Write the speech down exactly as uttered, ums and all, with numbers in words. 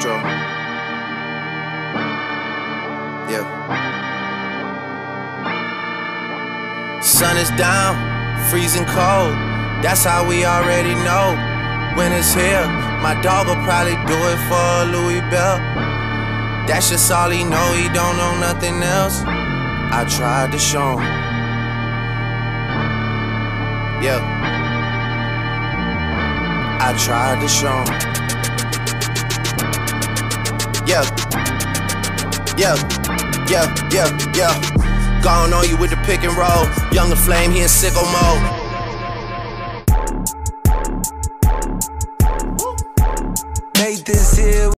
Maestro. Yeah. Sun is down, freezing cold. That's how we already know when it's here. My dog will probably do it for a Louis belt. That's just all he know, he don't know nothing else. I tried to show him. Yeah. I tried to show him. Yeah. Yeah. Yeah. Yeah. Yeah. Gone on you with the pick and roll. Younger flame, he in sicko mode. Made this here.